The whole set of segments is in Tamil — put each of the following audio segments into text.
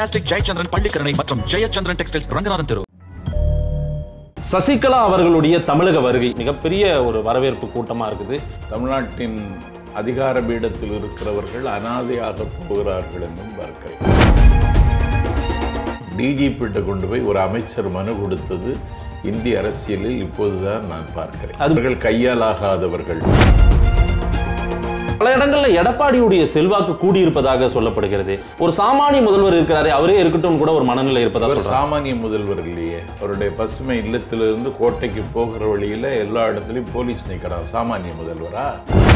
ஃபென்டாஸ்டிக் ஜெயச்சந்திரன் பள்ளிக்கரணை மற்றும் ஜெயச்சந்திரன் டெக்ஸ்டைல்ஸ் ரங்கநாதன் தெரு. சசிகலா அவர்களுடைய தமிழக வருகை மிகப்பெரிய ஒரு வரவேற்பு கூட்டமா இருக்குது. தமிழ்நாட்டின் அதிகார பீடத்தில் இருக்கிறவர்கள் அனாதையாக போகிறார்கள் என்றும் பார்க்கிறேன். டிஜிபிட்ட கொண்டு போய் ஒரு அமைச்சர் மனு கொடுத்தது இந்திய அரசியலில் இப்போதுதான் நான் பார்க்கிறேன். அவர்கள் கையால் ஆகாதவர்கள். பல இடங்களில் எடப்பாடியுடைய செல்வாக்கு கூடியிருப்பதாக சொல்லப்படுகிறது. ஒரு சாமானிய முதல்வர் இருக்கிறாரே, அவரே இருக்கட்டும் கூட ஒரு மனநிலை இருப்பதா சொல்றாங்க. சாமானிய முதல்வர் இல்லையே, அவருடைய பசுமை இல்லத்திலிருந்து கோட்டைக்கு போகிற வழியில எல்லா இடத்துலையும் போலீஸ் நிற்கிறார். சாமானிய முதல்வரா?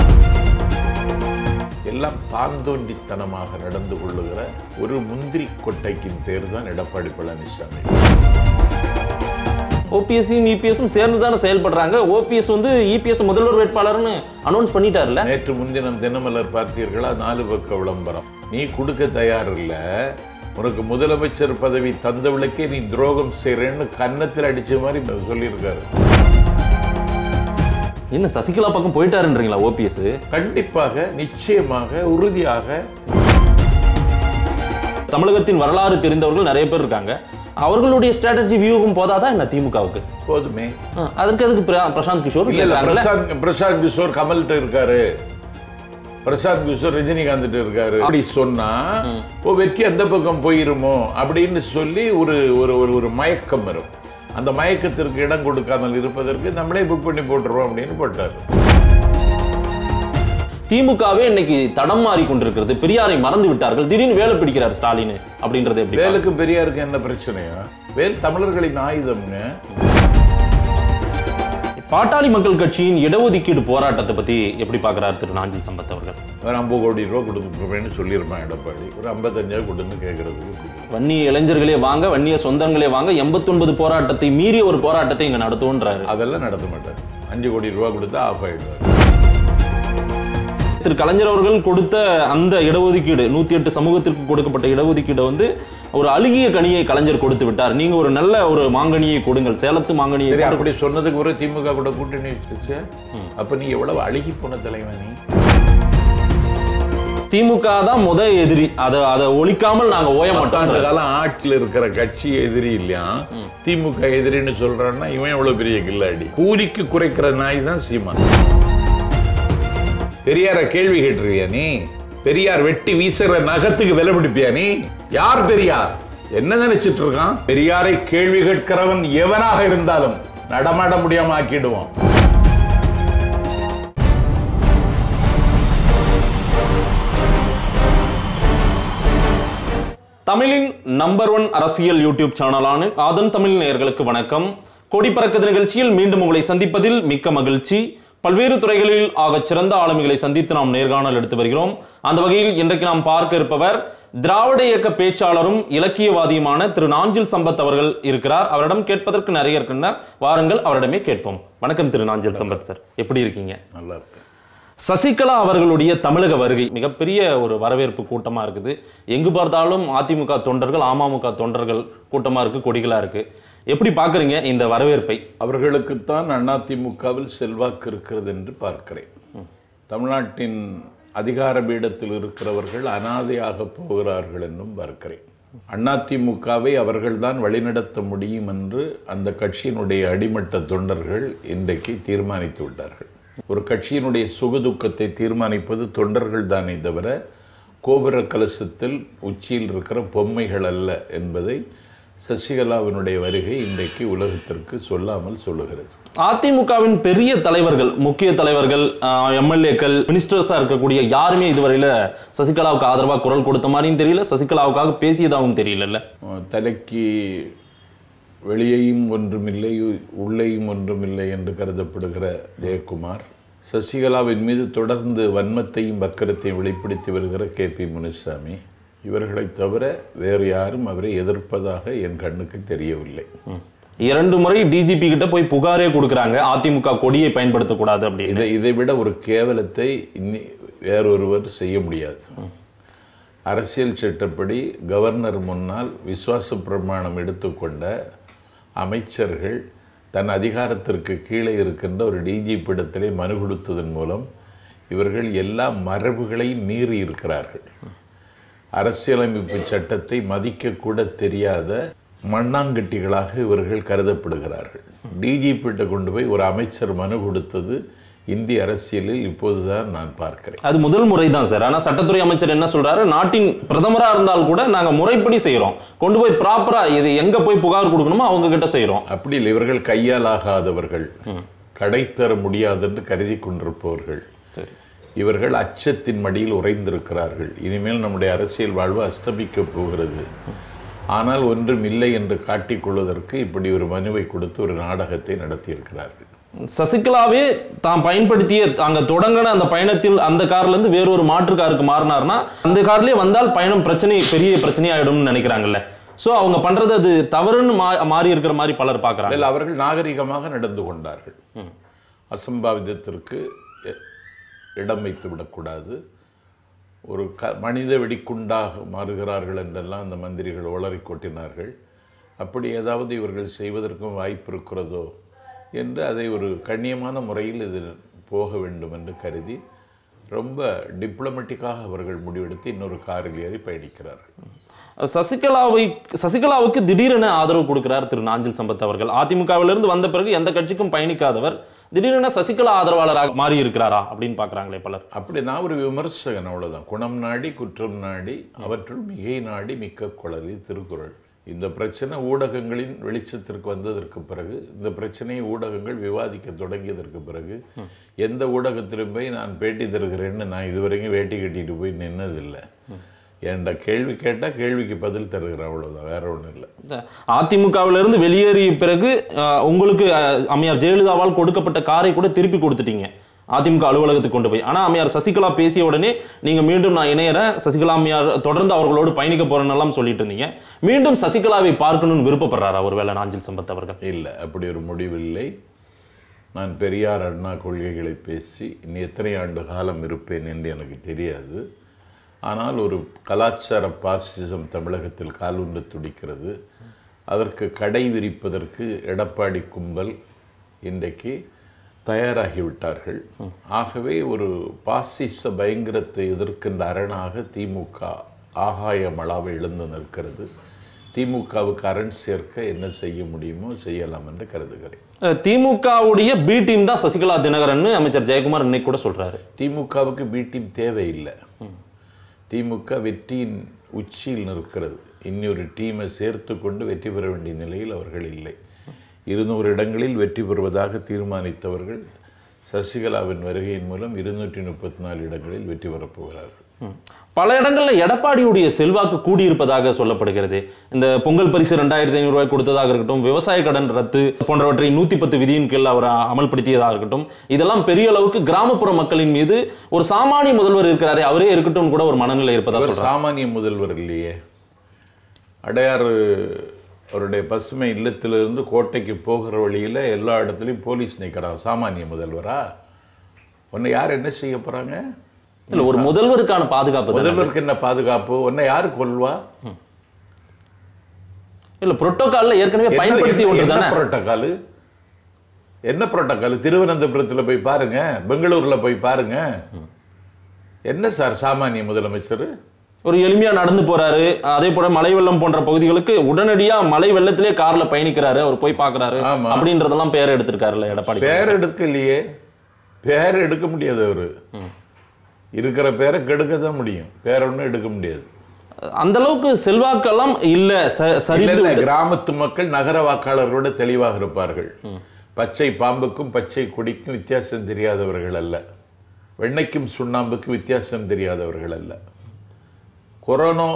எல்லாம் தாந்தோண்டித்தனமாக நடந்து கொள்ளுகிற ஒரு முந்திரி கொட்டைக்கின் பேர் தான் எடப்பாடி பழனிசாமி. ஓபிஎஸ்ஸும் இபிஎஸும் சேர்ந்து தானே செயல்படுறாங்க. ஓபிஎஸ் வந்து இபிஎஸ் முதல்வர் வேட்பாளர்னு அனௌன்ஸ் பண்ணிட்டார்ல. நேற்று முன்தினம் தினமலர் பார்த்தீர்களா? 4 பக்க விளம்பரம். நீ கொடுக்க தயார் இல்ல, உனக்கு முதலமைச்சர் பதவி தந்தவளுக்கே நீ துரோகம் செய்றேன்னு கன்னத்தில் அடிச்ச மாதிரி சொல்லியிருக்காரு. என்ன சசிகலா பக்கம் போயிட்டாருன்றீங்களா ஓபிஎஸ்? கண்டிப்பாக, நிச்சயமாக, உறுதியாக. தமிழகத்தின் வரலாறு தெரிந்தவர்கள் நிறைய பேர் இருக்காங்க. அவர்களுடைய ஸ்ட்ராட்டஜி வியூவும் போதாதான் என்ன திமுகவுக்கு? போதுமே. அதுக்கு எதுக்கு பிரசாந்த் கிஷோர்? பிரசாந்த் கிஷோர் கமல்கிட்ட இருக்காரு, பிரசாந்த் கிஷோர் ரஜினிகாந்த் இருக்காரு. அப்படி சொன்னா வெற்றி அந்த பக்கம் போயிருமோ அப்படின்னு சொல்லி ஒரு ஒரு மயக்கம் வரும். அந்த மயக்கத்திற்கு இடம் கொடுக்காமல் இருப்பதற்கு நம்மளே புக் பண்ணி போட்டுருவோம் அப்படின்னு போட்டாரு. திமுகவே இன்னைக்கு தடம் மாறி கொண்டிருக்கிறது. பெரியாரை மறந்து விட்டார்கள். திடீர்னு வேலை பிடிக்கிறார் ஸ்டாலின் அப்படின்றது எப்படி? வேலுக்கு பெரியாருக்கு என்ன பிரச்சனையா? வேல் தமிழர்களின் ஆயுதம்ங்க. பாட்டாளி மக்கள் கட்சியின் இடஒதுக்கீடு போராட்டத்தை பத்தி எப்படி பாக்குறாரு திரு நாஞ்சில் சம்பத் அவர்கள்? ஒரு 50 கோடி ரூபா கொடுக்குறேன்னு சொல்லியிருப்பான் எடப்பாடி. ஒரு 55 கொடுன்னு கேட்கறதுக்கு வன்னிய இளைஞர்களே வாங்க, வன்னிய சொந்தங்களே வாங்க, 89 போராட்டத்தை மீறிய ஒரு போராட்டத்தை இங்க நடத்துவோன்றாரு. அதெல்லாம் நடத்த மாட்டார். 5 கோடி ரூபா கொடுத்தா ஆஃப் ஆயிடுவார். திரு கலைஞர் அவர்கள் கொடுத்த அந்த இடஒதுக்கீடு, 108 சமூகத்திற்கு கொடுக்கப்பட்ட இடஒதுக்கீடு வந்து ஒரு அழுகிய கனியை கலைஞர் கொடுத்து விட்டார். நீங்க ஒரு நல்ல ஒரு மாங்கனியை கொடுங்கள், சேலத்து மாங்கனியை. அப்படி சொன்னதுக்கு ஒரு திமுக கூட கூட்டணி வச்சு, அப்ப நீ எவ்வளவு அழுகி போன தலைவன் நீ. திமுக தான் முத எதிரி, அதை ஒழிக்காமல் நாங்க ஓய மாட்டோம். காலம் ஆட்சியில் இருக்கிற கட்சி எதிரி இல்லையா, திமுக எதிரின்னு சொல்றான்னா இவன் எவ்வளவு பெரிய கில்லாடி. கூலிக்கு குறைக்கிற நாய் தான் சீமான். பெரியார கேள்வி கேட்டிருக்கியா நீ? பெரியார் வெட்டி வீசுற நகத்துக்கு விலை பிடிப்பியா நீ? யார் பெரியார்? என்ன நினைச்சிட்டு இருக்கான்? பெரியாரை கேள்வி கேட்கிறவன் எவனாக இருந்தாலும் நடமாட முடியாம ஆக்கிடுவான். தமிழின் நம்பர் 1 அரசியல் யூடியூப் சேனலான ஆதன் தமிழ் நேயர்களுக்கு வணக்கம். கொடி பறக்குது நிகழ்ச்சியில் மீண்டும் உங்களை சந்திப்பதில் மிக்க மகிழ்ச்சி. பல்வேறு துறைகளில் ஆகச் சிறந்த ஆளுமைகளை சந்தித்து நாம் நேர்காணல் எடுத்து வருகிறோம். அந்த வகையில் இன்றைக்கு நாம் பார்க்க இருப்பவர் திராவிட இயக்க பேச்சாளரும் இலக்கியவாதியுமான திரு நாஞ்சில் சம்பத் அவர்கள் இருக்கிறார். அவரிடம் கேட்பதற்கு நிறைய இருக்கின்றன. வாருங்கள், அவரிடமே கேட்போம். வணக்கம் திரு நாஞ்சில் சம்பத் சார், எப்படி இருக்கீங்க? நல்லா இருக்கு. சசிகலா அவர்களுடைய தமிழக வருகை மிகப்பெரிய ஒரு வரவேற்பு கூட்டமா இருக்குது. எங்கு பார்த்தாலும் அதிமுக தொண்டர்கள், அமமுக தொண்டர்கள் கூட்டமா இருக்கு, கொடிகளா இருக்கு. எப்படி பார்க்குறீங்க இந்த வரவேற்பை? அவர்களுக்குத்தான் அதிமுகவில் செல்வாக்கு இருக்கிறது என்று பார்க்கிறேன். தமிழ்நாட்டின் அதிகார பீடத்தில் இருக்கிறவர்கள் அனாதையாக போகிறார்கள் என்றும் பார்க்கிறேன். அதிமுகவை அவர்கள்தான் வழிநடத்த முடியும் என்று அந்த கட்சியினுடைய அடிமட்ட தொண்டர்கள் இன்றைக்கு தீர்மானித்து விட்டார்கள். ஒரு கட்சியினுடைய சுகதுக்கத்தை தீர்மானிப்பது தொண்டர்கள் தானே தவிர கோபுர கலசத்தில் உச்சியில் இருக்கிற பொம்மைகள் அல்ல என்பதை சசிகலாவினுடைய வருகை இன்றைக்கு உலகத்திற்கு சொல்லாமல் சொல்லுகிறது. அதிமுகவின் பெரிய தலைவர்கள், முக்கிய தலைவர்கள், எம்எல்ஏக்கள், மினிஸ்டர்ஸா இருக்கக்கூடிய யாருமே இதுவரையில சசிகலாவுக்கு ஆதரவாக குரல் கொடுத்த மாதிரியும் தெரியல, சசிகலாவுக்காக பேசியதாகவும் தெரியல. தலைக்கு வெளியேயும் ஒன்றுமில்லை, உள்ளேயும் ஒன்றுமில்லை என்று கருதப்படுகிற ஜெயக்குமார், சசிகலாவின் மீது தொடர்ந்து வன்மத்தையும் வக்கரத்தையும் வெளிப்படுத்தி வருகிற KP முனுசாமி, இவர்களை தவிர வேறு யாரும் அவரை எதிர்ப்பதாக என் கண்ணுக்கு தெரியவில்லை. 2 முறை டிஜிபி கிட்ட போய் புகாரே கொடுக்குறாங்க, அதிமுக கொடியை பயன்படுத்தக்கூடாது அப்படின்னு. இதை விட ஒரு கேவலத்தை வேறொருவர் செய்ய முடியாது. அரசியல் சட்டப்படி கவர்னர் முன்னால் விசுவாச பிரமாணம் எடுத்துக்கொண்ட அமைச்சர்கள் தன் அதிகாரத்திற்கு கீழே இருக்கின்ற ஒரு டிஜிபி இடத்திலே மனு கொடுத்ததன் மூலம் இவர்கள் எல்லா மரபுகளையும் மீறி இருக்கிறார்கள். அரசியலமைப்பு சட்டத்தை மதிக்கக்கூட தெரியாத மண்ணாங்கட்டிகளாக இவர்கள் கருதப்படுகிறார்கள். டிஜிபிட்ட கொண்டு போய் ஒரு அமைச்சர் மனு கொடுத்தது இந்திய அரசியலில் இப்போதுதான் நான் பார்க்கிறேன். அது முதல் முறை தான் சார். ஆனால் சட்டத்துறை அமைச்சர் என்ன சொல்றாரு, நாட்டின் பிரதமராக இருந்தால் கூட நாங்கள் முறைப்படி செய்கிறோம், கொண்டு போய் ப்ராப்பரா இது எங்க போய் புகார் கொடுக்கணுமோ அவங்க கிட்ட செய்கிறோம். அப்படி இல்லை, இவர்கள் கையால் ஆகாதவர்கள், கடை தர முடியாது என்று கருதி கொண்டிருப்பவர்கள். இவர்கள் அச்சத்தின் மடியில் உறைந்திருக்கிறார்கள். இனிமேல் நம்முடைய அரசியல் வாழ்வு அஸ்தமிக்கப் போகிறது. ஆனால் ஒன்றும் இல்லை என்று காட்டிக்கொள்வதற்கு இப்படி ஒரு மனுவை கொடுத்து ஒரு நாடகத்தை நடத்தியிருக்கிறார்கள். சசிகலாவே தான் பயன்படுத்திய அங்க தொடங்கின அந்த பயணத்தில் அந்த கார்ல இருந்து வேறொரு மாற்று காருக்கு மாறினார்னா அந்த கார்லயே வந்தால் பயணம் பெரிய பிரச்சனையாயிடும்னு நினைக்கிறாங்கல்ல. சோ அவங்க பண்றது அது தவறுன்னு மாறி இருக்கிற மாதிரி பலர் பார்க்கறாங்க. அவர்கள் நாகரிகமாக நடந்து கொண்டார்கள். அசம்பாவிதத்திற்கு இடம் வைத்து விடக்கூடாது. ஒரு மனித வெடிக்குண்டாக மாறுகிறார்கள் என்றெல்லாம் அந்த மந்திரிகள் உளறி கொட்டினார்கள். அப்படி ஏதாவது இவர்கள் செய்வதற்கும் வாய்ப்பு இருக்கிறதோ என்று அதை ஒரு கண்ணியமான முறையில் இது போக வேண்டும் என்று கருதி ரொம்ப டிப்ளமேட்டிக்காக அவர்கள் முடிவெடுத்து இன்னொரு காரில் ஏறி பயணிக்கிறார்கள். சசிகலாவுக்கு திடீரென ஆதரவு கொடுக்கிறார் திரு நாஞ்சில் சம்பத் அவர்கள். அதிமுகவிலிருந்து வந்த பிறகு எந்த கட்சிக்கும் பயணிக்காதவர் திடீரென சசிகலா ஆதரவாளராக மாறி இருக்கிறாரா அப்படின்னு பார்க்குறாங்களே பலர். அப்படி நான் ஒரு விமர்சகன், அவ்வளோதான். குணம் நாடி குற்றம் நாடி அவற்றுள் மிகை நாடி மிக்க குளறி திருக்குறள். இந்த பிரச்சனை ஊடகங்களின் வெளிச்சத்திற்கு வந்ததற்கு பிறகு, இந்த பிரச்சனையை ஊடகங்கள் விவாதிக்க தொடங்கியதற்கு பிறகு, எந்த ஊடகத்திலும் போய் நான் பேட்டி தருகிறேன்னு நான் இதுவரைக்கும் வேட்டி கட்டிட்டு போய் நின்னதில்லை. என்ற கேள்வி கேட்டால் கேள்விக்கு பதில் தருகிறேன், அவ்வளோதான், வேற ஒன்றும் இல்லை. அதிமுகவிலிருந்து வெளியேறிய பிறகு உங்களுக்கு அம்மையார் ஜெயலலிதாவால் கொடுக்கப்பட்ட காரை கூட திருப்பி கொடுத்துட்டீங்க அதிமுக அலுவலகத்துக்கு கொண்டு போய். ஆனால் அம்மையார் சசிகலா பேசிய உடனே நீங்கள் மீண்டும் நான் இணையறேன், சசிகலா அம்மையார் தொடர்ந்து அவர்களோடு பயணிக்க போறேன்னெல்லாம் சொல்லிட்டு இருந்தீங்க. மீண்டும் சசிகலாவை பார்க்கணும்னு விருப்பப்படுறாரா ஒருவேளை நாஞ்சில் சம்பத் அவர்கள்? இல்லை, அப்படி ஒரு முடிவில்லை. நான் பெரியார் அண்ணா கொள்கைகளை பேசி இன்னும் எத்தனை ஆண்டு காலம் இருப்பேன் என்று எனக்கு தெரியாது. ஆனால் ஒரு கலாச்சார பாசிசம் தமிழகத்தில் காலூன்று துடிக்கிறது. அதற்கு கடை விரிப்பதற்கு எடப்பாடி கும்பல் இன்றைக்கு தயாராகிவிட்டார்கள். ஆகவே ஒரு பாசிச பயங்கரத்தை எதிர்க்கின்ற அரணாக திமுக ஆகாய மளாவை எழுந்து நிற்கிறது. திமுகவுக்கு அரண் சேர்க்க என்ன செய்ய முடியுமோ செய்யலாம் என்று கருதுகிறேன். திமுகவுடைய பி டீம் தான் சசிகலா தினகரன் அமைச்சர் ஜெயக்குமார் இன்னைக்கு கூட சொல்றாரு. திமுகவுக்கு பி டீம் தேவையில்லை. திமுக வெற்றியின் உச்சியில் நிற்கிறது. இன்னொரு டீமை சேர்த்து கொண்டு வெற்றி பெற வேண்டிய நிலையில் அவர்கள் இல்லை. 200 இடங்களில் வெற்றி பெறுவதாக தீர்மானித்தவர்கள் சசிகலாவின் வருகையின் மூலம் 234 இடங்களில் வெற்றி பெறப் போகிறார்கள். பல இடங்களில் எடப்பாடியுடைய செல்வாக்கு கூடியிருப்பதாக சொல்லப்படுகிறது. இந்த பொங்கல் பரிசு 2500 ரூபாய் கொடுத்ததாக இருக்கட்டும், விவசாய கடன் ரத்து போன்றவற்றை 110 விதியின் கீழ் அவர் அமல்படுத்தியதாக இருக்கட்டும், இதெல்லாம் பெரிய அளவுக்கு கிராமப்புற மக்களின் மீது ஒரு சாமானிய முதல்வர் இருக்கிறாரே அவரே இருக்கட்டும் கூட ஒரு மனநிலை இருப்பதாக சொல்றாங்க. சாமானிய முதல்வர் இல்லையே. அடையாறு அவருடைய பசுமை இல்லத்திலிருந்து கோட்டைக்கு போகிற வழியில் எல்லா இடத்துலையும் போலீஸ் நிற்கிறான். சாமானிய முதல்வரா? உன்னை யார் என்ன செய்ய போறாங்க? இல்ல, ஒரு முதல்வருக்கான பாதுகாப்பு. முதல்வருக்கு என்ன பாதுகாப்பு? உன்னை யாரு கொல்வா? இல்ல, புரோட்டோகால்ல ஏற்கனவே பயன்படுத்தி ஒன்றுதானே. புரோட்டோகால் என்ன புரோட்டோகால்? திருவனந்தபுரத்தில் போய் பாருங்க, பெங்களூர்ல போய் பாருங்க. என்ன சார் சாமானிய முதலமைச்சர்? ஒரு எளிமையா நடந்து போறாரு. அதே போல மழை வெள்ளம் போன்ற பகுதிகளுக்கு உடனடியா மழை வெள்ளத்திலே கார்ல பயணிக்கிறாரு, அவர் போய் பாக்குறாரு அப்படின்றதெல்லாம் பேர் எடுத்திருக்காருல்ல எடப்பாடி. பேர் எடுக்கலையே, பேர் எடுக்க முடியாது. அவரு இருக்கிற பேரை கெடுக்க தான் முடியும், பேர் ஒன்றும் எடுக்க முடியாது. அந்த அளவுக்கு செல்வாக்கெல்லாம் இல்ல. சரியில்லை. கிராமத்து மக்கள் நகர வாக்காளர்களோட தெளிவாக இருப்பார்கள். பச்சை பாம்புக்கும் பச்சை கொடிக்கும் வித்தியாசம் தெரியாதவர்கள் அல்ல. வெண்ணைக்கும் சுண்ணாம்புக்கும் வித்தியாசம் தெரியாதவர்கள் அல்ல. கொரோனா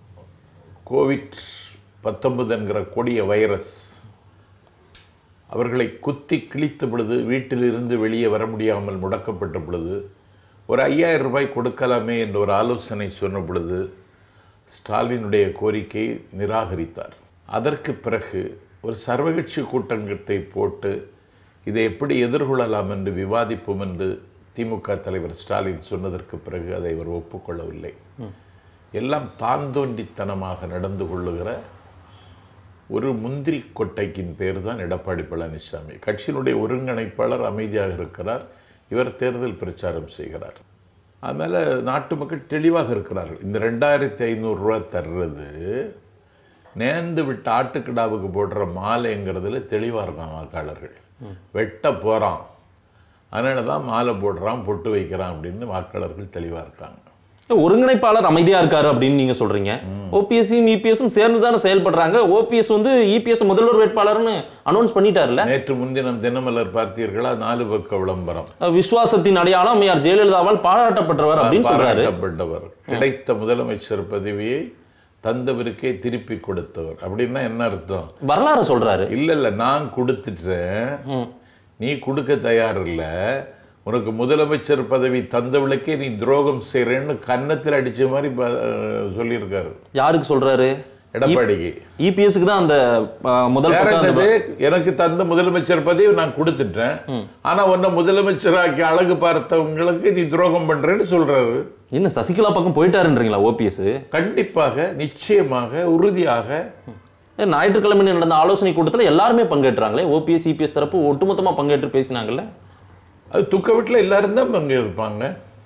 COVID-19 என்கிற கொடிய வைரஸ் அவர்களை குத்தி கிழித்த பொழுது, வீட்டிலிருந்து வெளியே வர முடியாமல் முடக்கப்பட்ட பொழுது, ஒரு 5000 ரூபாய் கொடுக்கலாமே என்ற ஒரு ஆலோசனை சொன்ன பொழுது ஸ்டாலினுடைய கோரிக்கையை நிராகரித்தார். அதற்கு பிறகு ஒரு சர்வகட்சி கூட்டத்தை போட்டு இதை எப்படி எதிர்கொள்ளலாம் என்று விவாதிப்போம் என்று திமுக தலைவர் ஸ்டாலின் சொன்னதற்கு பிறகு அதை அவர் ஒப்புக்கொள்ளவில்லை. எல்லாம் தான் தோன்றித்தனமாக நடந்து கொள்ளுகிற ஒரு முந்திரி கொட்டைக்கின் பேர் தான் எடப்பாடி பழனிசாமி. கட்சியினுடைய ஒருங்கிணைப்பாளர் அமைதியாக இருக்கிறார். இவர் தேர்தல் பிரச்சாரம் செய்கிறார். அதனால நாட்டு மக்கள் தெளிவாக இருக்கிறார்கள். இந்த 2500 ரூபா தர்றது நேர்ந்து விட்டு ஆட்டுக்கிடாவுக்கு போடுற மாலைங்கிறதுல தெளிவாக இருக்கான் வாக்காளர்கள். வெட்ட போகிறான், அதனால தான் மாலை போடுறான், பொட்டு வைக்கிறான் அப்படின்னு வாக்காளர்கள் தெளிவாக இருக்காங்க. ஒருங்கிணைப்பாளர் அமைதியா இருக்காரு அப்படின்னு நீங்க சொல்றீங்க. ஓபிஎஸ்ஸும் இபிஎஸும் சேர்ந்து தானே செயல்படுறாங்க. ஓபிஎஸ் வந்து இபிஎஸ் முதல்வர் வேட்பாளர்னு அனௌன்ஸ் பண்ணிட்டார்ல. நேற்று முன்தினம் தினமலர் பார்த்தீர்களா? 4 பக்க விளம்பரம். விசுவாசத்தின் அடையாளம் அம்மையார் ஜெயலலிதாவால் பாராட்டப்பட்டவர் அப்படின்னு சொல்றாரு. பாராட்டப்பட்டவர், கிடைத்த முதலமைச்சர் பதவியை தந்தவருக்கே திருப்பி கொடுத்தவர். அப்படின்னா என்ன அர்த்தம்? வரலாறு சொல்றாரு. இல்ல நான் கொடுத்துட்டேன், நீ கொடுக்க தயார் இல்ல, உனக்கு முதலமைச்சர் பதவி தந்தவளுக்கே நீ துரோகம் செய்யறேன்னு கன்னத்தில் அடிச்ச மாதிரி சொல்லியிருக்காரு. யாருக்கு சொல்றாரு? எடப்பாடிக்கு. இபிஎஸ்க்கு தான் அந்த முதல் எனக்கு தந்த முதலமைச்சர் பதவி நான் கொடுத்துட்டேன், ஆனா உன்னை முதலமைச்சராக்கி அழகு பார்த்தவங்களுக்கு நீ துரோகம் பண்றேன்னு சொல்றாரு. என்ன சசிகலா பக்கம் போயிட்டாருன்றீங்களா ஓபிஎஸ்? கண்டிப்பாக, நிச்சயமாக, உறுதியாக. ஞாயிற்றுக்கிழமை நடந்த ஆலோசனை கூட்டத்தில் எல்லாருமே பங்கேற்றாங்களே. ஓபிஎஸ் இபிஎஸ் தரப்பு ஒட்டுமொத்தமா பங்கேற்று பேசினாங்கல்ல. அது துக்க வீட்டில் எல்லாரும் தான் பங்கேற்பாங்க.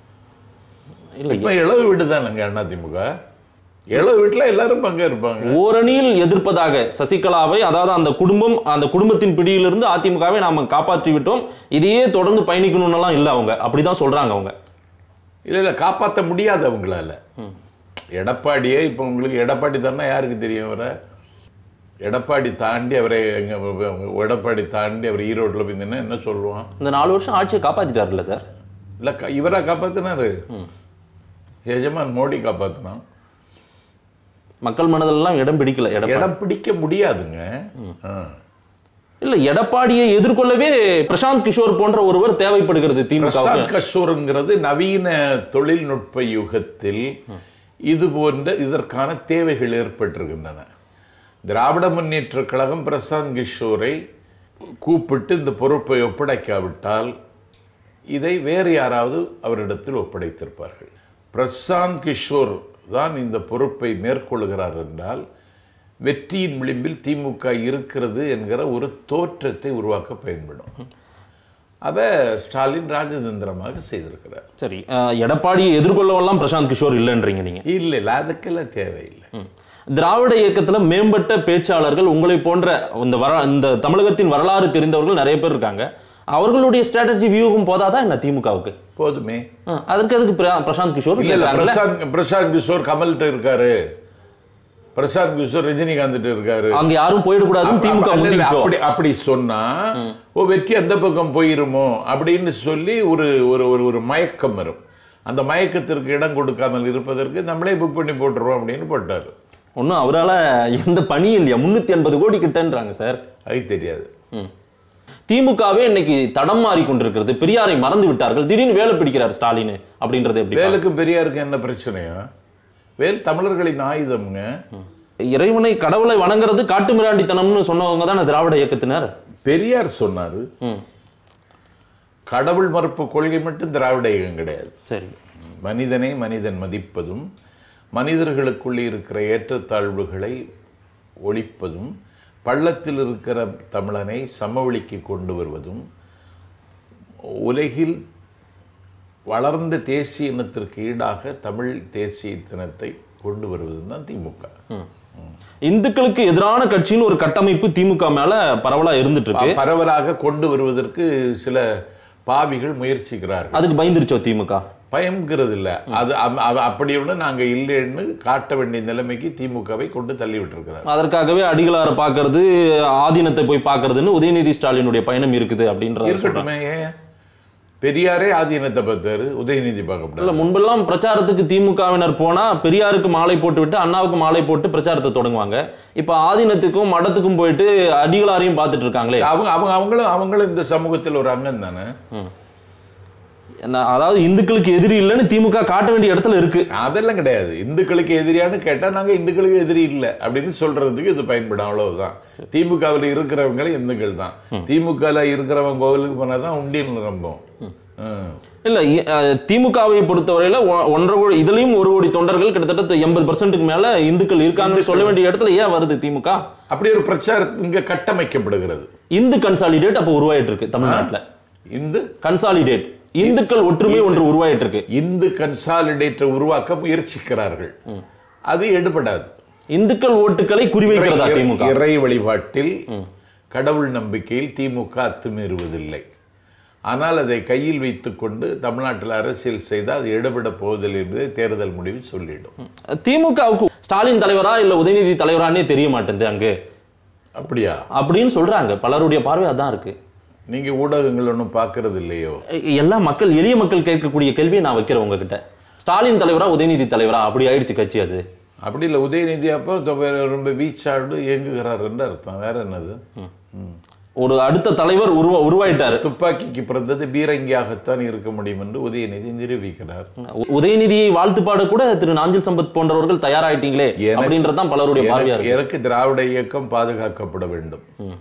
இல்லை, இப்போ இளவு வீடு தானங்க அதிமுக. இளவு வீட்டில் எல்லாரும் பங்கேற்பாங்க. ஓரணியில் எதிர்ப்பதாக சசிகலாவை, அதாவது அந்த குடும்பத்தின் பிடியிலிருந்து அதிமுகவை நாம காப்பாற்றி விட்டோம், இதையே தொடர்ந்து பயணிக்கணும்னுலாம் இல்லை அவங்க. அப்படிதான் சொல்றாங்க அவங்க. இல்லை, காப்பாற்ற முடியாது அவங்களால. எடப்பாடியே இப்போ உங்களுக்கு எடப்பாடி தானே யாருக்கு தெரியும்? அவரை எடப்பாடி தாண்டி அவர் ஈரோட்டில் போய் என்ன சொல்லுவான்? இந்த 4 வருஷம் ஆட்சியை காப்பாற்றிட்டாருல்ல சார்? இல்லை, இவரா காப்பாற்றினாரு? எஜமான் மோடி காப்பாற்றினான். மக்கள் மனதெல்லாம் இடம் பிடிக்கல. இடம் பிடிக்க முடியாதுங்க. இல்ல, எடப்பாடியை எதிர்கொள்ளவே பிரசாந்த் கிஷோர் போன்ற ஒருவர் தேவைப்படுகிறது திமுக. பிரசாந்த் கிஷோருங்கிறது நவீன தொழில்நுட்ப யுகத்தில் இது போன்ற இதற்கான தேவைகள் ஏற்பட்டிருக்கின்றன. திராவிட முன்னேற்ற கழகம் பிரசாந்த் கிஷோரை கூப்பிட்டு இந்த பொறுப்பை ஒப்படைக்காவிட்டால் இதை வேறு யாராவது அவரிடத்தில் ஒப்படைத்திருப்பார்கள். பிரசாந்த் கிஷோர் தான் இந்த பொறுப்பை மேற்கொள்கிறார் என்றால் வெற்றியின் விளிம்பில் திமுக இருக்கிறது என்கிற ஒரு தோற்றத்தை உருவாக்க பயன்படும். அதை ஸ்டாலின் ராஜதந்திரமாக செய்திருக்கிறார். சரி, எடப்பாடியை எதிர்கொள்ளவெல்லாம் பிரசாந்த் கிஷோர் இல்லைன்றீங்க நீங்க? இல்லை, அதுக்கெல்லாம் தேவையில்லை. திராவிட இயக்கத்துல மேம்பட்ட பேச்சாளர்கள் உங்களை போன்ற இந்த தமிழகத்தின் வரலாறு தெரிந்தவர்கள் நிறைய பேர் இருக்காங்க. அவர்களுடைய ஸ்ட்ராட்டஜி வியூகம் போதாதான் என்ன திமுகவுக்கு? போதுமே. அதுக்கு பிரசாந்த் கிஷோர் பிரசாந்த் கிஷோர் கமல்கிட்ட இருக்காரு, பிரசாந்த் கிஷோர் ரஜினிகாந்த் இருக்காரு, அங்க யாரும் போயிடக்கூடாதுன்னு திமுக அப்படி சொன்னா வெற்றி அந்த பக்கம் போயிருமோ அப்படின்னு சொல்லி ஒரு மயக்கம் வரும். அந்த மயக்கத்திற்கு இடம் கொடுக்காமல் இருப்பதற்கு நம்மளே புக் பண்ணி போட்டுருவோம் அப்படின்னு போட்டாரு. ஒன்றும் அவரால் எந்த பணி இல்லையா? 350 கோடி கிட்டன்றாங்க சார். அது தெரியாது. திமுகவே இன்னைக்கு தடம் மாறி கொண்டிருக்கிறது. பெரியாரை மறந்து விட்டார்கள், திடீர்னு வேலை பிடிக்கிறார் ஸ்டாலின் அப்படின்றது எப்படி? வேலுக்கும் பெரியாருக்கு என்ன பிரச்சனையா? வேல் தமிழர்களின் ஆயுதம்ங்க. இறைவனை கடவுளை வணங்குறது காட்டு மிராண்டித்தனம்னு சொன்னவங்க தான் திராவிட இயக்கத்தினர். பெரியார் சொன்னாரு. கடவுள் மறுப்பு கொள்கை மட்டும் திராவிட இயக்கம் கிடையாது. சரி, மனிதனை மனிதன் மதிப்பதும், மனிதர்களுக்குள்ளே இருக்கிற ஏற்றத்தாழ்வுகளை ஒழிப்பதும், பள்ளத்தில் இருக்கிற தமிழனை சமவெளிக்கு கொண்டு வருவதும், உலகில் வளர்ந்த தேசிய இனத்திற்கு ஈடாக தமிழ் தேசிய இனத்தை கொண்டு வருவதும் தான் திமுக. இந்துக்களுக்கு எதிரான கட்சின்னு ஒரு கட்டமைப்பு திமுக மேல பரவலா இருந்துட்டு இருக்கு. பரவலாக கொண்டு வருவதற்கு சில பாவிகள் முயற்சிக்கிறார்கள். அதுக்கு பயந்துருச்சோ திமுக? பயம்ங்கிறது இல்லை, அது அப்படி ஒன்று நாங்கள் இல்லைன்னு காட்ட வேண்டிய நிலைமைக்கு திமுகவை கொண்டு தள்ளி விட்டுருக்கிறார். அதற்காகவே அடிகளாரை பார்க்கறது, ஆதீனத்தை போய் பார்க்கறதுன்னு உதயநிதி ஸ்டாலினுடைய பயணம் இருக்குது அப்படின்ற. பெரியாரே ஆதீனத்தை பார்த்தாரு, உதயநிதி பார்க்க இல்லை. முன்பெல்லாம் பிரச்சாரத்துக்கு திமுகவினர் போனா பெரியாருக்கு மாலை போட்டு விட்டு அண்ணாவுக்கு மாலை போட்டு பிரச்சாரத்தை தொடங்குவாங்க. இப்ப ஆதீனத்துக்கும் மடத்துக்கும் போயிட்டு அடிகளாரையும் பார்த்துட்டு இருக்காங்களே. அவங்களும் இந்த சமூகத்தில் ஒரு அங்கம் தானே. அதாவது இந்துக்களுக்கு எதிரி இல்லைன்னு திமுக காட்ட வேண்டிய இடத்துல இருக்கு. அதெல்லாம் கிடையாது. இந்துக்களுக்கு எதிரியான்னு கேட்டா நாங்க இந்துக்களுக்கு எதிரி இல்லை அப்படின்னு சொல்றதுக்கு இது பயன்படும், அவ்வளவுதான். திமுகவில் இருக்கிறவங்களும் இந்துக்கள் தான். திமுக இருக்கிறவங்க கோவிலுக்கு போனாதான் உண்டியல் நிரம்பும். இல்ல, திமுகவை பொறுத்தவரையில 1.5 கோடி, இதுலயும் 1 கோடி தொண்டர்கள் கிட்டத்தட்ட 80% மேல இந்துக்கள் இருக்காங்கன்னு சொல்ல வேண்டிய இடத்துல ஏன் வருது திமுக? அப்படி ஒரு பிரச்சாரம் இங்க கட்டமைக்கப்படுகிறது. இந்து கன்சாலிடேட் அப்ப உருவாயிட்டு இருக்கு தமிழ்நாட்டுல. இந்து கன்சாலிடேட், இந்துக்கள் ஒற்றுமை ஒன்று உருவாயிட்டு இருக்கு. இந்து கன்சாலிடேட்டர் உருவாக்க முயற்சிக்கிறார்கள். அது எடுபடாது. இந்துக்கள் ஓட்டுகளை குறிவைக்கிறதா திமுக? இறை வழிபாட்டில் கடவுள் நம்பிக்கையில் திமுக அத்துமீறுவதில்லை. ஆனால் அதை கையில் வைத்துக்கொண்டு தமிழ்நாட்டில் அரசியல் செய்தால் அது எடுபட போவதில்லை என்பதை தேர்தல் முடிவு சொல்லிடும். திமுகவுக்கு ஸ்டாலின் தலைவரா இல்ல உதயநிதி தலைவரானே தெரிய மாட்டேங்குது அங்கு. அப்படியா? அப்படின்னு சொல்றாங்க. பலருடைய பார்வை அதான் இருக்கு. நீங்க ஊடகங்கள் ஒன்றும் பார்க்கறது இல்லையோ? எல்லா மக்கள், எளிய மக்கள் கேட்கக்கூடிய கேள்வியை நான் வைக்கிறேன் உங்ககிட்ட. ஸ்டாலின் தலைவரா உதயநிதி தலைவரா அப்படி ஆயிடுச்சு கட்சி. அது அப்படி இல்லை. உதயநிதி அப்போ ரொம்ப வீச்சாடு இயங்குகிறார் என்று அர்த்தம். வேற என்னது? ஒரு அடுத்த தலைவர் உருவாயிட்டாரு. துப்பாக்கிக்கு பிறந்தது பீரங்கியாகத்தான் இருக்க முடியும் என்று உதயநிதி நிரூபிக்கிறார். உதயநிதியை வாழ்த்து பாட கூட திரு நாஞ்சில் சம்பத் போன்றவர்கள் தயாராயிட்டீங்களே அப்படின்றதான் பலருடைய பார்வையா இருக்கு. எனக்கு திராவிட இயக்கம் பாதுகாக்கப்பட வேண்டும்.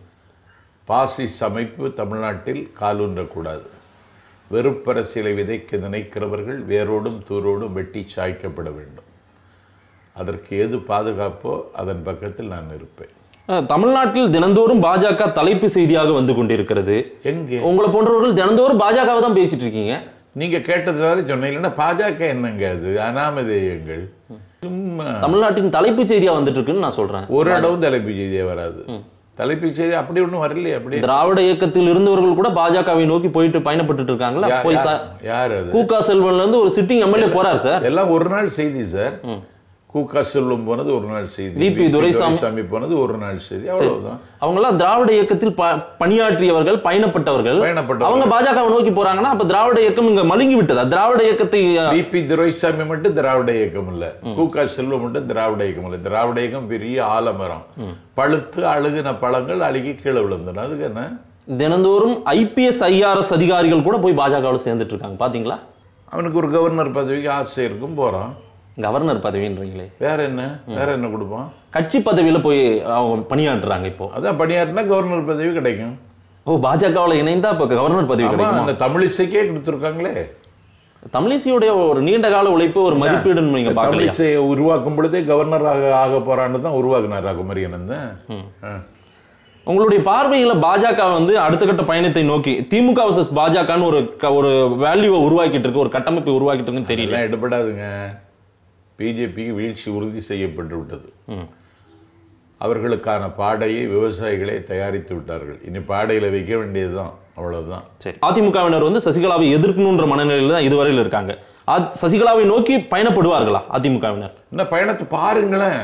பாசிஸ் அமைப்பு தமிழ்நாட்டில் காலூன்றக்கூடாது. வெறுப்பரசியலை விதைக்க நினைக்கிறவர்கள் வேரோடும் தூரோடும் வெட்டி சாய்க்கப்பட வேண்டும். அதற்கு எது பாதுகாப்போ அதன் பக்கத்தில் நான் இருப்பேன். தமிழ்நாட்டில் தினந்தோறும் பாஜக தலைப்பு செய்தியாக வந்து கொண்டிருக்கிறது. எங்கே? உங்களை போன்றவர்கள் தினந்தோறும் பாஜகவை தான் பேசிட்டு இருக்கீங்க. நீங்க கேட்டதுனால சொன்னீங்க. இல்லைன்னா பாஜக என்னங்க அது? அனாமதேயங்கள். சும்மா தமிழ்நாட்டின் தலைப்பு செய்தியா வந்துட்டு இருக்குன்னு நான் சொல்றேன். ஒரு இடவும் தலைப்பு செய்தியா வராது. தலைப்பு செய்தி அப்படி ஒன்றும் வரலையே. அப்படி திராவிட இயக்கத்தில் இருந்தவர்கள் கூட பாஜகவை நோக்கி போயிட்டு பயணப்பட்டு இருக்காங்களா? போய் யார் அது? கூகா செல்வன்ல இருந்து ஒரு சிட்டிங் எம்எல்ஏ போறார் சார். எல்லாம் ஒரு நாள் செய்தி சார். கூகா செல்வம் போனது ஒரு நாள் செய்தி. விபி துரைசாமி போனது ஒரு நாள் செய்தி. அவ்வளவுதான். அவங்க எல்லாம் திராவிட இயக்கத்தில் பணியாற்றியவர்கள், பயணப்பட்டவர்கள். அவங்க பாஜகவை நோக்கி போறாங்கன்னா அப்ப திராவிட இயக்கம் இங்க மழுங்கி விட்டதா? திராவிட இயக்கத்தை விபி துரைசாமி மட்டும் திராவிட இயக்கம் இல்ல, கூகா செல்வம் மட்டும் திராவிட இயக்கம் இல்ல. திராவிட இயக்கம் பெரிய ஆலமரம். பழுத்து அழுகின பழங்கள் அழுகி கீழே விழுந்தன. அதுக்கு என்ன? தினந்தோறும் IPS IRS அதிகாரிகள் கூட போய் பாஜகவில் சேர்ந்துட்டு இருக்காங்க. பாத்தீங்களா? அவனுக்கு ஒரு கவர்னர் பதவிக்கு ஆசை இருக்கும், போறான். கவர்னர் பதவின்றீங்களே, வேற என்ன? வேற என்ன கொடுப்பான்? கட்சி பதவியில போய் அவங்க பணியாற்றுறாங்க. இப்போ அதான் பணியாற்றினா கவர்னர் பதவி கிடைக்கும். ஓ, பாஜகவில் இணைந்தா இப்ப கவர்னர் பதவி கிடைக்கும். அந்த தமிழிசைக்கே கொடுத்துருக்காங்களே. தமிழிசையுடைய ஒரு நீண்ட கால உழைப்பு, ஒரு மதிப்பீடு நீங்க பார்க்கலையா? தமிழிசையை உருவாக்கும் பொழுதே கவர்னர் ஆக போறான்னு தான் உருவாக்குனார் குமரியனந்தன். உங்களுடைய பார்வையில பாஜக வந்து அடுத்த கட்ட பயணத்தை நோக்கி திமுக vs பாஜகன்னு ஒரு வேல்யூவை உருவாக்கிட்டு இருக்கு, ஒரு கட்டமைப்பை உருவாக்கிட்டு இருக்குன்னு தெரியல. எடுபடாதுங்க. பிஜேபிக்கு வீழ்ச்சி உறுதி செய்யப்பட்டு விட்டது. அவர்களுக்கான பாடையை விவசாயிகளே தயாரித்து விட்டார்கள். இனி பாடையில வைக்க வேண்டியதுதான், அவ்வளவுதான். சரி, அதிமுகவினர் வந்து சசிகலாவை எதிர்க்கணுன்ற மனநிலையில தான் இதுவரையில் இருக்காங்க. சசிகலாவை நோக்கி பயணப்படுவார்களா அதிமுகவினர்? இந்த பயணத்தை பாருங்களேன்.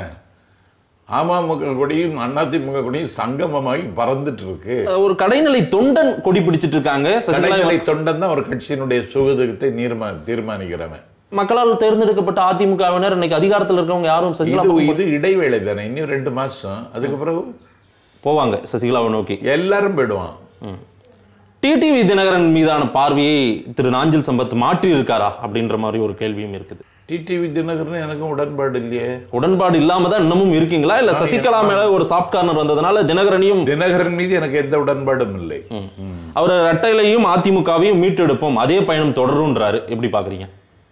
அமமுக கொடியும் அதிமுக கொடியும் சங்கமமாகி பறந்துட்டு இருக்கு. ஒரு கடைநிலை தொண்டன் கொடி பிடிச்சிட்டு இருக்காங்க. கடைநிலை தொண்டன் தான் ஒரு கட்சியினுடைய சுகதுகத்தை தீர்மானிக்கிறவன். மக்களால் தேர்ந்தெடுக்கப்பட்ட அதிமுகவினர் இன்னைக்கு அதிகாரத்தில் இருக்கவங்க யாரும் சசிகலா இது இடைவேளை தானே, இன்னும் 2 மாசம். அதுக்கு பிறகு போவாங்க சசிகலாவை நோக்கி. எல்லாரும் போயிடுவான். டிடிவி தினகரன் மீதான பார்வையை திரு நாஞ்சில் சம்பத் மாற்றி இருக்காரா அப்படின்ற மாதிரி ஒரு கேள்வியும் இருக்குது. டிடிவி தினகரன் எனக்கும் உடன்பாடு இல்லையே. உடன்பாடு இல்லாம தான் இன்னமும் இருக்கீங்களா? இல்ல சசிகலா மேல ஒரு சாஃப்ட் கார்னர் வந்ததுனால தினகரன் மீது எனக்கு எந்த உடன்பாடும் இல்லை. அவர் ரெட்டையிலையும் அதிமுகவையும் மீட்டெடுப்போம், அதே பயணம் தொடரும்ன்றாரு. எப்படி பாக்குறீங்க?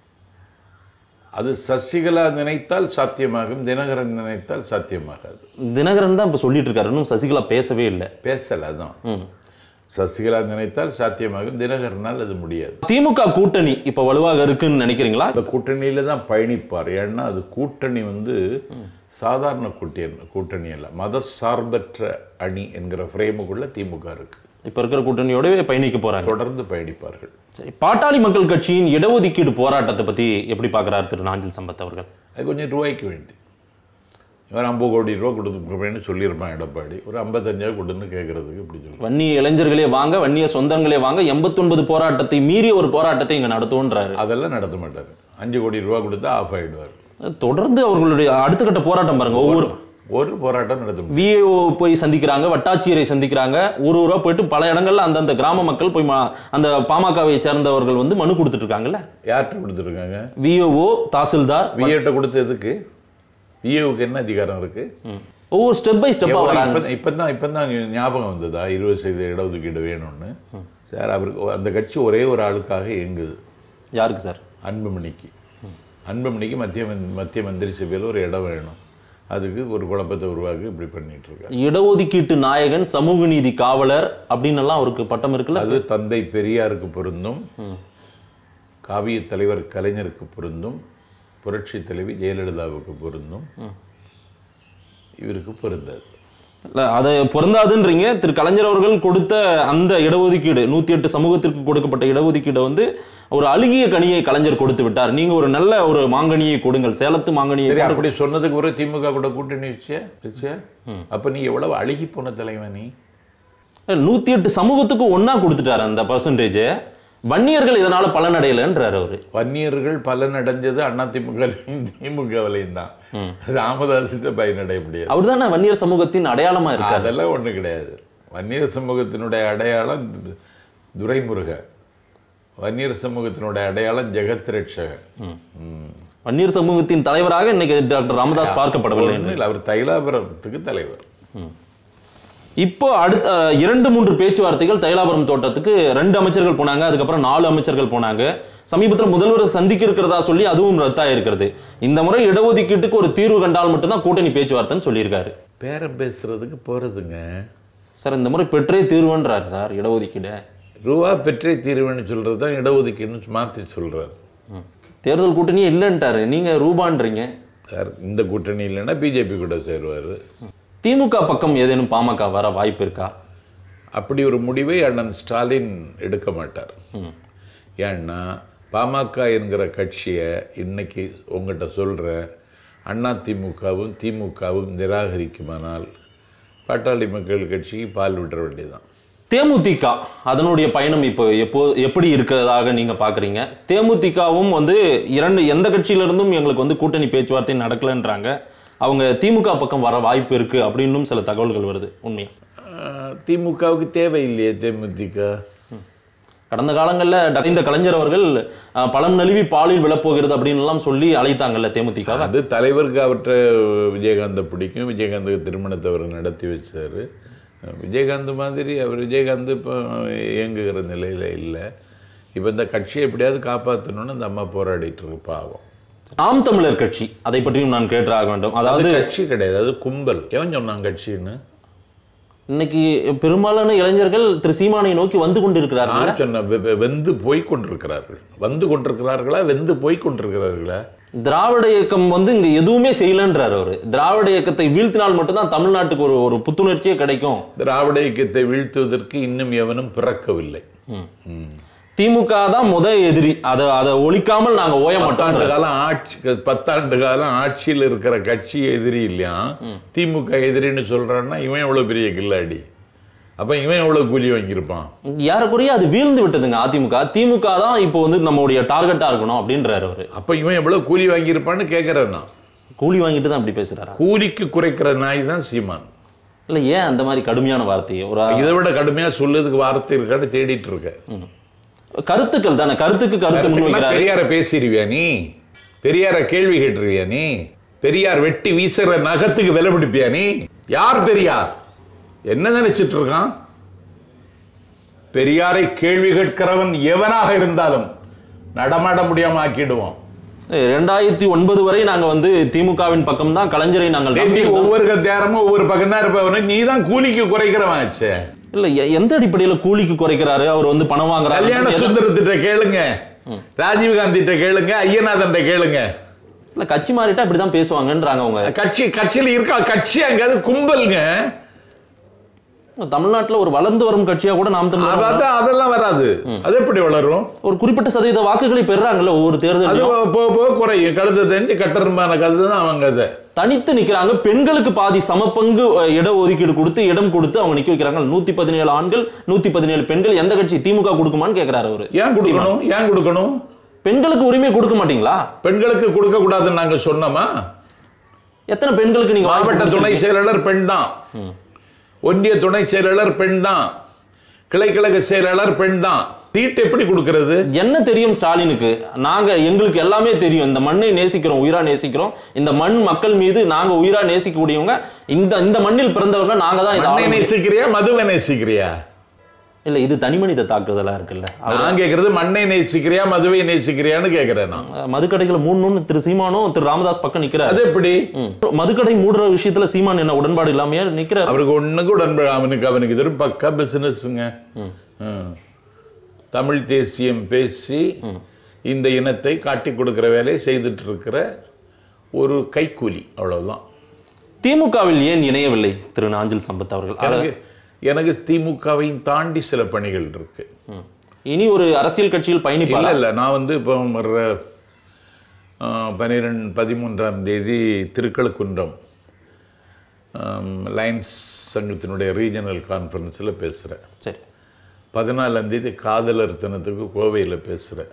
அது சசிகலா நினைத்தால் சாத்தியமாகும், தினகரன் நினைத்தால் சாத்தியமாகாது. தினகரன் தான் இப்ப சொல்லிட்டு இருக்காரு, இன்னும் சசிகலா பேசவே இல்லை. பேசல தான். சசிகலா நினைத்தால் சாத்தியமாகும், தினகரனால் அது முடியாது. திமுக கூட்டணி இப்ப வலுவாக இருக்குன்னு நினைக்கிறீங்களா? அந்த கூட்டணியில தான் பயணிப்பார். ஏன்னா அது கூட்டணி வந்து சாதாரண கூட்டணி அல்ல, மத சார்பற்ற அணி என்கிற ஃப்ரேமுக்குள்ள திமுக இருக்கு. இப்ப இருக்கிற கூட்டணியோடவே பயணிக்க போறாங்க, தொடர்ந்து பயணிப்பார்கள். சரி, பாட்டாளி மக்கள் கட்சியின் இடஒதுக்கீடு போராட்டத்தை பத்தி எப்படி பாக்குறாரு திரு நாஞ்சில் சம்பத் அவர்கள்? அது கொஞ்சம் ரூபாய்க்கு வேண்டி, இவர் 50 கோடி ரூபா கொடுத்துருப்பேன்னு சொல்லியிருப்பான் எடப்பாடி. ஒரு 55 கொடுன்னு கேட்கறதுக்கு இப்படி சொல்லி, வன்னிய இளைஞர்களே வாங்க, வன்னிய சொந்தங்களே வாங்க, 89 போராட்டத்தை மீறிய ஒரு போராட்டத்தை இங்க நடத்துவோன்றாரு. அதெல்லாம் நடத்த மாட்டாரு. 5 கோடி ரூபா கொடுத்தா ஆஃப் ஆயிடுவார். தொடர்ந்து அவர்களுடைய அடுத்த கட்ட போராட்டம் பாருங்க. ஒரு போராட்டம் நடத்தும். விஏஓ போய் சந்திக்கிறாங்க, வட்டாட்சியரை சந்திக்கிறாங்க, ஊரா போயிட்டு பல இடங்கள்ல அந்தந்த கிராம மக்கள் போய் அந்த பாமகவை சேர்ந்தவர்கள் வந்து மனு கொடுத்துட்டு இருக்காங்கல்ல. யார்கிட்ட கொடுத்துருக்காங்க? விஏஓ, தாசில்தார். விஏட்ட கொடுத்ததுக்கு விஏவுக்கு என்ன அதிகாரம் இருக்கு? ஒவ்வொரு ஸ்டெப் பை ஸ்டெப்பா வராங்க. இப்பதான் ஞாபகம் வந்ததா 20% இடஒதுக்கீடு வேணும்னு. சார், அவருக்கு அந்த கட்சி ஒரே ஒரு ஆளுக்காக இயங்குது. யாருக்கு சார்? அன்புமணிக்கு. அன்புமணிக்கு மத்திய மந்திரி சபையில் ஒரு இடம் வேணும். அதுக்கு ஒரு குழப்பத்தை உருவாக்கி இப்படி பண்ணிட்டு இருக்காங்க. இடஒதுக்கீட்டு நாயகன், சமூக நீதி காவலர் அப்படின்னு எல்லாம் அவருக்கு பட்டம் இருக்குல்ல. அது தந்தை பெரியாருக்கு பொருந்தும், காவிய தலைவர் கலைஞருக்கு பொருந்தும், புரட்சி தலைவி ஜெயலலிதாவுக்கு பொருந்தும், இவருக்கு பொருந்தாது. அதை பொருந்தாதுன்றீங்க. திரு கலைஞர் அவர்கள் கொடுத்த அந்த இடஒதுக்கீடு 108 சமூகத்திற்கு கொடுக்கப்பட்ட இடஒதுக்கீடு வந்து ஒரு அழுகிய கனியை கலைஞர் கொடுத்து விட்டார். நீங்க ஒரு நல்ல ஒரு மாங்கனியை கொடுங்கள், சேலத்து மாங்கனியை. அப்படி சொன்னதுக்கு ஒரு திமுக கூட கூட்டணி வச்சியா? அப்ப நீ எவ்வளவு அழுகி போன தலைவன் நீ? 108 சமூகத்துக்கு ஒன்னா கொடுத்துட்டாரு அந்த பர்சன்டேஜ். வன்னியர்கள் இதனால பலனடையலன்றார் அவரு. வன்னியர்கள் பலனடைஞ்சது திமுகவிலையும் தான். ராமதாசிட்ட பயனடைய முடியாது. அவர் தானே வன்னியர் சமூகத்தின் அடையாளமா இருக்கு. அதெல்லாம் ஒண்ணு கிடையாது. வன்னியர் சமூகத்தினுடைய அடையாளம் துரைமுருக, வன்னியர் சமூகத்தினுடைய அடையாளம் ஜெகத் ரட்சகன். வன்னியர் சமூகத்தின் தலைவராக இன்னைக்கு டாக்டர் ராமதாஸ் பார்க்கப்படவில்லை. அவர் தைலாபுரத்துக்கு தலைவர். இப்போ அடுத்த 2-3 பேச்சுவார்த்தைகள் தைலாபுரம் தோட்டத்துக்கு 2 அமைச்சர்கள் போனாங்க, அதுக்கப்புறம் 4 அமைச்சர்கள் போனாங்க. சமீபத்தில் முதல்வர் சந்திக்க இருக்கிறதா சொல்லி அதுவும் ரத்தாயிருக்கிறது. இந்த முறை இடஒதுக்கீட்டுக்கு ஒரு தீர்வு கண்டால் மட்டும்தான் கூட்டணி பேச்சுவார்த்தைன்னு சொல்லியிருக்காரு. பேரம் பேசுறதுக்கு போறதுங்க சார். இந்த முறை பெற்றே தீர்வுன்றார் சார். இடஒதுக்கீடு ரூபா பெற்றே தீர்வுன்னு சொல்றது தான் இடஒதுக்கீடுன்னு மாற்றி சொல்றாரு. தேர்தல் கூட்டணியே இல்லைன்ட்டாரு, நீங்க ரூபான்றீங்க சார். இந்த கூட்டணி இல்லைன்னா பிஜேபி கூட சேருவார். திமுக பக்கம் ஏதேனும் பாமக வர வாய்ப்பு இருக்கா? அப்படி ஒரு முடிவை அண்ணன் ஸ்டாலின் எடுக்க மாட்டார். ஏன்னா பாமக என்கிற கட்சியை இன்னைக்கு உங்கள்கிட்ட சொல்ற அதிமுகவும் திமுகவும் நிராகரிக்குமானால் பாட்டாளி மக்கள் கட்சிக்கு பால் விட்டுற வேண்டியதுதான். தேமுதிக அதனுடைய பயணம் இப்போ எப்படி இருக்கிறதாக நீங்க பாக்குறீங்க? தேமுதிகவும் வந்து எந்த கட்சியில இருந்தும் எங்களுக்கு வந்து கூட்டணி பேச்சுவார்த்தை நடக்கலன்றாங்க. அவங்க திமுக பக்கம் வர வாய்ப்பு இருக்கு அப்படின்னும் சில தகவல்கள் வருது. உண்மையா? திமுகவுக்கு தேவையில்லையே தேமுதிக. கடந்த காலங்களில் இந்த கலைஞர் அவர்கள் பழம் நழுவி பாலில் விழப்போகிறது அப்படின்னு எல்லாம் சொல்லி அழைத்தாங்கல்ல தேமுதிக. அது தலைவருக்கு அவர்கிட்ட விஜயகாந்தை பிடிக்கும். விஜயகாந்துக்கு திருமணத்தை அவர் நடத்தி வச்சாரு. விஜயகாந்த் மாதிரி அவர் விஜயகாந்த் இப்போ இயங்குகிற நிலையில் இல்லை. இப்போ இந்த கட்சியை எப்படியாவது காப்பாற்றணும்னு அந்த அம்மா போராடிட்டு இருக்கு. பாவம். நாம் தமிழர் கட்சி, அதை பற்றியும் நான் கேட்டாக வேண்டும். அதாவது கட்சி கிடையாது, அது கும்பல். எவன் சொன்னாங்க கட்சின்னு? இன்னைக்கு பெரும்பாலான இளைஞர்கள் திரு சீமானை நோக்கி வந்து கொண்டிருக்கிறார்கள். சொன்ன வெந்து போய் கொண்டிருக்கிறார்கள். வந்து கொண்டிருக்கிறார்களா வெந்து போய் கொண்டிருக்கிறார்களா? திராவிட இயக்கம் வந்து இங்க எதுவுமே செய்யலன்றார் அவரு. திராவிட இயக்கத்தை வீழ்த்தினால் மட்டும்தான் தமிழ்நாட்டுக்கு ஒரு புத்துணர்ச்சியே கிடைக்கும். திராவிட இயக்கத்தை வீழ்த்துவதற்கு இன்னும் எவனும் பிறக்கவில்லை. திமுக தான் எதிரி. அதை ஒழிக்காமல் நாங்க ஓய மாட்டோம். 10 ஆண்டு காலம் ஆட்சியில் இருக்கிற கட்சி எதிரி இல்லையா? திமுக எதிரின்னு சொல்றான்னா இவன் எவ்வளவு பெரிய கில்லாடி. அப்ப இவன் எவ்வளவு கூலி வாங்கியிருப்பான்? யாருக்குரிய அது வீழ்ந்து விட்டதுங்க அதிமுக. திமுக தான் இப்போ வந்து நம்மளுடைய டார்கெட்டா இருக்கணும் அப்படின்றாரு அவரு. அப்ப இவன் எவ்வளவு கூலி வாங்கியிருப்பான்னு கேட்கிறேன். கூலி வாங்கிட்டு தான் அப்படி பேசுறாரு. கூலிக்கு குறைக்கிற நாய் தான் சீமான். இல்ல ஏன் அந்த மாதிரி கடுமையான வார்த்தையை இதை விட கடுமையா சொல்லுறதுக்கு வார்த்தை இருக்கான்னு தேடிட்டு இருக்க. கருத்துக்கள் தானே, கருத்துக்கு கருத்து முன்வைக்கிறார். பெரியார பேசிடுவியா நீ? பெரியார கேள்வி கேட்டுருவியா நீ? பெரியார் வெட்டி வீசுற நகத்துக்கு விலை பிடிப்பியா நீ? யார் பெரியார்? என்ன நினைச்சிட்டு இருக்கான்? பெரியாரை கேள்வி கேட்கிறவன் எவனாக இருந்தாலும் நடமாட முடியாம ஆக்கிடுவோம். 2009 வரை நாங்க வந்து திமுகவின் பக்கம் தான், கலைஞரை நாங்கள் ஒவ்வொரு நேரமும் ஒவ்வொரு பக்கம் தான் இருப்பவன. நீ தான் கூலிக்கு குறைக்கிறவன் ஆச்சு. இல்ல எந்த அடிப்படையில கூலிக்கு குறைக்கிறாரு? அவர் வந்து பணம் வாங்குறாரு. கல்யாண சுந்தரத்திட்ட கேளுங்க, ராஜீவ்காந்திட்ட கேளுங்க, ஐயநாதன் கேளுங்க. இல்ல கட்சி மாறிட்டா இப்படிதான் பேசுவாங்கன்றாங்க அவங்க. கட்சியில இருக்கா? கட்சி அங்க கும்பல்ங்க. தமிழ்நாட்டுல ஒரு வளர்ந்து வரும் கட்சியா கூட நாம் தமிழர் அதெல்லாம் வராது. அது எப்படி வளரும்? ஒரு குறிப்பிட்ட சதவீத வாக்குகளை பெறாங்கல்ல ஒவ்வொரு தேர்தலும். போக குறையும். கழுத தெரிஞ்சு கட்டருமான கழுது தான் அவங்க அதை தனித்து நிக்கிறாங்க. பெண்களுக்கு பாதி சமபங்கு இட ஒதுக்கீடு கொடுத்து இடம் கொடுத்து அவங்க நிக்க வைக்கிறாங்க. 117 ஆண்கள் 117 பெண்கள். எந்த கட்சி திமுக கொடுக்குமான்னு கேட்கிறாரு அவரு. ஏன் கொடுக்கணும்? ஏன் கொடுக்கணும்? பெண்களுக்கு உரிமை கொடுக்க மாட்டீங்களா? பெண்களுக்கு கொடுக்க கூடாதுன்னு நாங்க சொன்னோமா? எத்தனை பெண்களுக்கு நீங்க? மாவட்ட துணை செயலாளர் பெண் தான், ஒன்றிய துணை செயலாளர் பெண் தான், கிளைக்கழக செயலாளர் பெண் தான். சீட் எப்படி கொடுக்கிறது? என்ன தெரியும் ஸ்டாலினுக்கு? எங்களுக்கு எல்லாமே தெரியும். இந்த மண்ணை நேசிக்கிறோம், உயிரா நேசிக்கிறோம். இந்த மண் மக்கள் மீது நாங்க உயிரா நேசிக்கக்கூடியவங்க. இந்த மண்ணில் பிறந்தவர்கள் நாங்க தான். இதை நேசிக்கிறியா மதுவை நேசிக்கிறியா? இல்ல இது தனி மனித தாக்குதலா இருக்குல்ல. நான் கேட்கறது மண்ணை நேசிக்கிறியா மதுவை நேசிக்கிறியான்னு கேட்கிறேன். மதுக்கடைகளை மூடணும்னு திரு சீமானும் திரு ராமதாஸ் பக்கம் நிக்கிறார். அது எப்படி? மதுக்கடை மூடுற விஷயத்துல சீமான் என்ன உடன்பாடு இல்லாமையா நிக்கிறார்? அவருக்கு ஒண்ணுக்கு உடன்பாடு. அவனுக்கு இது பக்கா பிசினஸ்ங்க. தமிழ் தேசியம் பேசி இந்த இனத்தை காட்டி கொடுக்கிற வேலையை செய்துட்டு இருக்கிற ஒரு கைக்கூலி, அவ்வளவுதான். திமுகவில் ஏன் இணையவில்லை திரு நாஞ்சில் சம்பத் அவர்கள்? எனக்கு திமுகவையும் தாண்டி சில பணிகள் இருக்கு. இனி ஒரு அரசியல் கட்சியில் பயணிப்பார்? இல்லை, நான் இப்போ வர்ற 13ஆம் தேதி திருக்கழுக்குன்றம் லைன்ஸ் சங்கத்தினுடைய ரீஜனல் கான்ஃபரன்ஸில் பேசுகிறேன். சரி. 14ஆம் தேதி காதலர் தினத்துக்கு கோவையில் பேசுகிறேன்.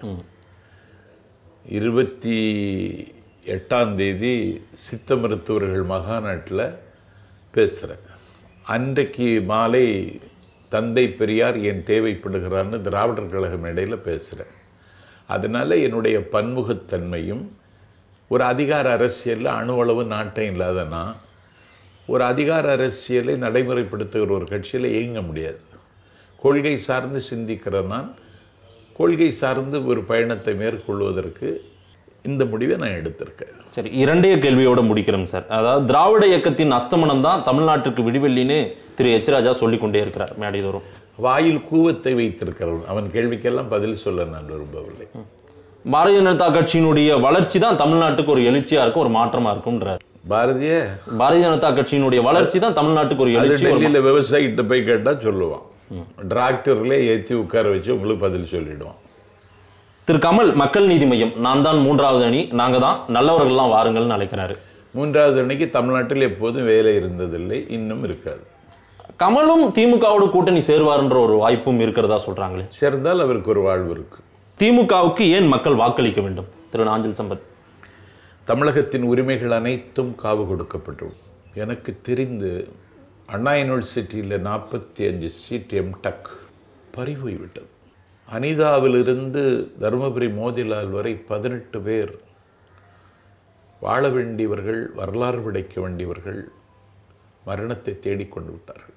28ஆம் தேதி சித்த மருத்துவர்கள் மகாநாட்டில் பேசுகிறேன். அன்றைக்கு மாலை தந்தை பெரியார் ஏன் தேவைப்படுகிறான்னு திராவிடர் கழக மேடையில் பேசுகிறேன். அதனால் என்னுடைய பன்முகத்தன்மையும் ஒரு அதிகார அரசியலில் அணுவளவு நாட்டம் இல்லாதனா ஒரு அதிகார அரசியலை நடைமுறைப்படுத்துகிற ஒரு கட்சியில் இயங்க முடியாது. கொள்கை சார்ந்து சிந்திக்கிற நான் கொள்கை சார்ந்து ஒரு பயணத்தை மேற்கொள்வதற்கு இந்த முடிவை நான் எடுத்திருக்கேன். சரி, இரண்டே கேள்வியோட முடிக்கிறோம் சார். அதாவது திராவிட இயக்கத்தின் அஸ்தமனம் தான் தமிழ்நாட்டுக்கு விடிவெள்ளின்னு திரு எச் ராஜா சொல்லிக் கொண்டே இருக்கிறார் மேடைதோறும். வாயில் கூவத்தை வைத்திருக்கிறவன் அவன் கேள்விக்கெல்லாம் பதில் சொல்ல நான் விரும்பவில்லை. பாரதிய ஜனதா கட்சியினுடைய வளர்ச்சி தான் தமிழ்நாட்டுக்கு ஒரு எழுச்சியா இருக்கும், ஒரு மாற்றமா இருக்கும்ன்றார். பாரதிய ஜனதா கட்சியினுடைய வளர்ச்சி தான் தமிழ்நாட்டுக்கு ஒரு எழுச்சி. டெல்லியில் விவசாயிகிட்ட போய் கேட்டால் சொல்லுவான், டிராக்டர்லேயே ஏற்றி உட்கார வச்சு உங்களுக்கு பதில் சொல்லிடுவான். திரு கமல் மக்கள் நீதி மையம் நான் தான் 3வது அணி, நாங்கள் தான் நல்லவர்கள்லாம் வாருங்கள்னு அழைக்கிறாரு. 3வது அணிக்கு தமிழ்நாட்டில் எப்போதும் வேலை இருந்ததில்லை, இன்னும் இருக்காது. கமலும் திமுகவோட கூட்டணி சேருவார்ன்ற ஒரு வாய்ப்பும் இருக்கிறதா சொல்றாங்களே. சேர்ந்தால் அவருக்கு ஒரு வாழ்வு இருக்கு. திமுகவுக்கு ஏன் மக்கள் வாக்களிக்க வேண்டும் திரு நாஞ்சில் சம்பத்? தமிழகத்தின் உரிமைகள் அனைத்தும் காவு கொடுக்கப்பட்டது. எனக்கு தெரிந்து அண்ணா யூனிவர்சிட்டியில் 45 சீட் எம்டெக் பறிபோய்விட்டது. அனிதாவிலிருந்து தருமபுரி மோதிலால் வரை 18 பேர் வாழ வேண்டியவர்கள், வரலாறு படைக்க வேண்டியவர்கள் மரணத்தை தேடிக்கொண்டு விட்டார்கள்.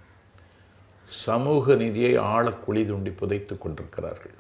சமூக நீதியை ஆழ குழி தோண்டி புதைத்து கொண்டிருக்கிறார்கள்.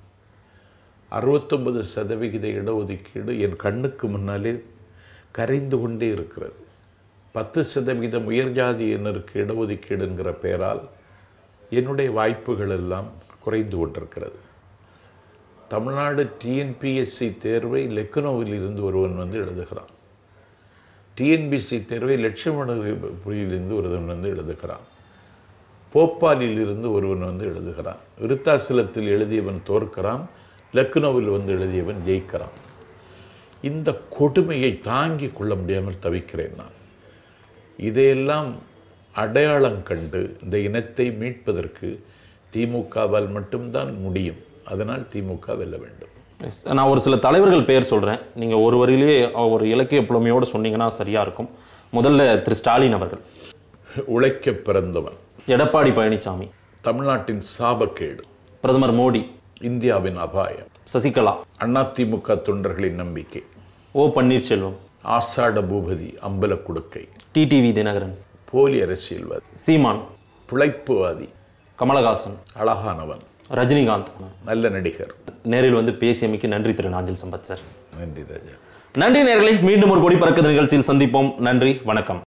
69% இடஒதுக்கீடு என் கண்ணுக்கு முன்னாலே கரைந்து கொண்டே இருக்கிறது. 10% உயர்ஜாதியினருக்கு இடஒதுக்கீடுங்கிற பெயரால் என்னுடைய வாய்ப்புகள் எல்லாம் குறைந்து கொண்டிருக்கிறது. தமிழ்நாடு டிஎன்பிஎஸ்சி தேர்வை லக்னோவில் இருந்து ஒருவன் வந்து எழுதுகிறான். டிஎன்பிஎஸ்சி தேர்வை லட்சுமணபுரியிலிருந்து ஒருவன் வந்து எழுதுகிறான். போபாலில் இருந்து ஒருவன் வந்து எழுதுகிறான். விருத்தாசலத்தில் எழுதியவன் தோற்கிறான், லக்னோவில் வந்து எழுதியவன் ஜெயிக்கிறான். இந்த கொடுமையை தாங்கி கொள்ள முடியாமல் தவிக்கிறேன் நான். இதையெல்லாம் அடையாளம் கண்டு இந்த இனத்தை மீட்பதற்கு திமுகவால் மட்டும்தான் முடியும். அதனால் திமுக வெல்ல வேண்டும். நான் ஒரு சில தலைவர்கள் பெயர் சொல்கிறேன், நீங்கள் ஒரு வரியிலேயே ஒரு இலக்கிய புலமையோடு சொன்னீங்கன்னா சரியாக இருக்கும். முதல்ல திரு ஸ்டாலின் அவர்கள், உழைக்க பிறந்தவன். எடப்பாடி பழனிசாமி, தமிழ்நாட்டின் சாபக்கேடு. பிரதமர் மோடி, இந்தியாவின் அபாயம். சசிகலா, அதிமுக தொண்டர்களின் நம்பிக்கை. ஓ பன்னீர்செல்வம், ஆஷாட பூபதி, அம்பல குடுக்கை. டிடிவி தினகரன், போலி அரசியல்வாதி. சீமான், பிழைப்புவாதி. கமலஹாசன், அழகானவன். ரஜினிகாந்த், நல்ல நடிகர். நேரில் வந்து பேசியமைக்கு நன்றி திரு நாஞ்சில் சம்பத் சார். நன்றி ராஜா. நன்றி நேயர்களே, மீண்டும் ஒரு கொடி பறக்குது நிகழ்ச்சியில் சந்திப்போம். நன்றி, வணக்கம்.